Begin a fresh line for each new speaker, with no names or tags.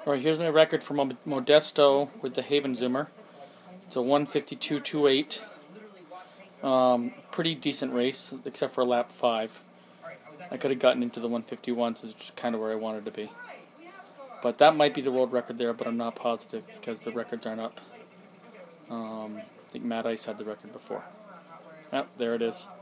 Alright, here's my record for Modesto with the Havenzoomer. It's a 152.28. Pretty decent race, except for lap 5. I could have gotten into the 151s, which is kind of where I wanted to be. But that might be the world record there, but I'm not positive because the records aren't up. I think Matt Ice had the record before. Yep, there it is.